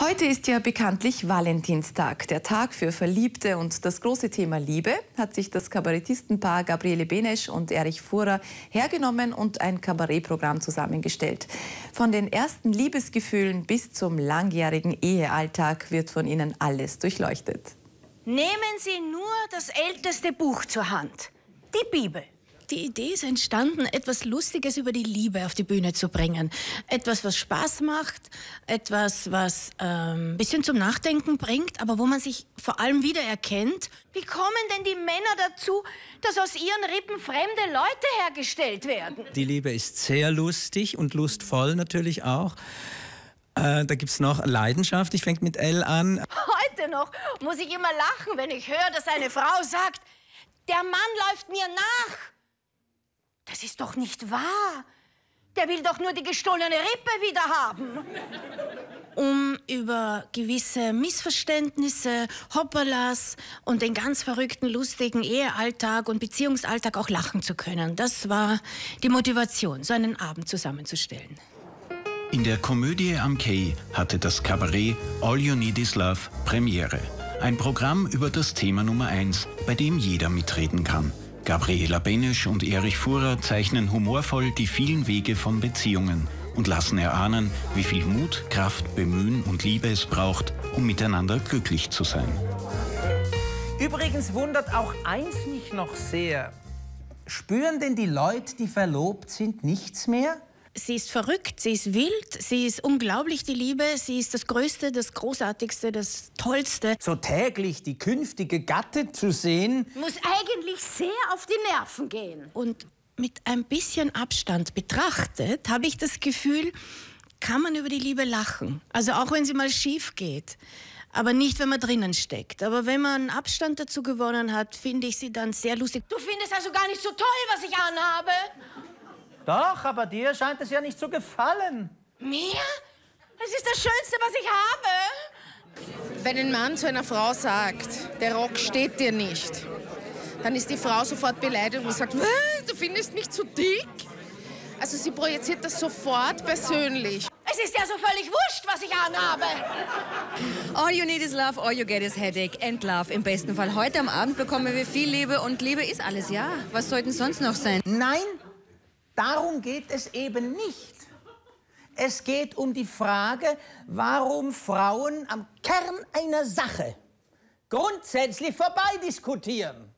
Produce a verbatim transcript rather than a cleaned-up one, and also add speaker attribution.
Speaker 1: Heute ist ja bekanntlich Valentinstag, der Tag für Verliebte, und das große Thema Liebe hat sich das Kabarettistenpaar Gabriele Benesch und Erich Furrer hergenommen und ein Kabarettprogramm zusammengestellt. Von den ersten Liebesgefühlen bis zum langjährigen Ehealltag wird von ihnen alles durchleuchtet.
Speaker 2: Nehmen Sie nur das älteste Buch zur Hand, die Bibel.
Speaker 3: Die Idee ist entstanden, etwas Lustiges über die Liebe auf die Bühne zu bringen. Etwas, was Spaß macht, etwas, was ein ähm, bisschen zum Nachdenken bringt, aber wo man sich vor allem wiedererkennt.
Speaker 2: Wie kommen denn die Männer dazu, dass aus ihren Rippen fremde Leute hergestellt werden?
Speaker 4: Die Liebe ist sehr lustig und lustvoll natürlich auch. Äh, da gibt es noch Leidenschaft, ich fängt mit L an.
Speaker 2: Heute noch muss ich immer lachen, wenn ich höre, dass eine Frau sagt, der Mann läuft mir nach. Das ist doch nicht wahr. Der will doch nur die gestohlene Rippe wieder haben.
Speaker 3: Um über gewisse Missverständnisse, Hoppalas und den ganz verrückten, lustigen Ehealltag und Beziehungsalltag auch lachen zu können. Das war die Motivation, so einen Abend zusammenzustellen.
Speaker 5: In der Komödie am Quai hatte das Kabarett All You Need Is Love Premiere. Ein Programm über das Thema Nummer eins, bei dem jeder mitreden kann. Gabriele Benesch und Erich Furrer zeichnen humorvoll die vielen Wege von Beziehungen und lassen erahnen, wie viel Mut, Kraft, Bemühen und Liebe es braucht, um miteinander glücklich zu sein.
Speaker 6: Übrigens wundert auch eins mich noch sehr. Spüren denn die Leute, die verlobt sind, nichts mehr?
Speaker 3: Sie ist verrückt, sie ist wild, sie ist unglaublich, die Liebe. Sie ist das Größte, das Großartigste, das Tollste.
Speaker 6: So täglich die künftige Gatte zu sehen,
Speaker 2: muss eigentlich sehr auf die Nerven gehen.
Speaker 3: Und mit ein bisschen Abstand betrachtet, habe ich das Gefühl, kann man über die Liebe lachen. Also auch wenn sie mal schief geht. Aber nicht, wenn man drinnen steckt. Aber wenn man Abstand dazu gewonnen hat, finde ich sie dann sehr lustig.
Speaker 2: Du findest also gar nicht so toll, was ich anhabe?
Speaker 6: Doch, aber dir scheint es ja nicht zu gefallen.
Speaker 2: Mir? Das ist das Schönste, was ich habe.
Speaker 7: Wenn ein Mann zu einer Frau sagt, der Rock steht dir nicht, dann ist die Frau sofort beleidigt und sagt, du findest mich zu dick? Also sie projiziert das sofort persönlich.
Speaker 2: Es ist ja so völlig wurscht, was ich anhabe.
Speaker 8: All you need is love, all you get is headache and love im besten Fall. Heute am Abend bekommen wir viel Liebe und Liebe ist alles, ja. Was sollten sonst noch sein?
Speaker 6: Nein. Darum geht es eben nicht. Es geht um die Frage, warum Frauen am Kern einer Sache grundsätzlich vorbeidiskutieren.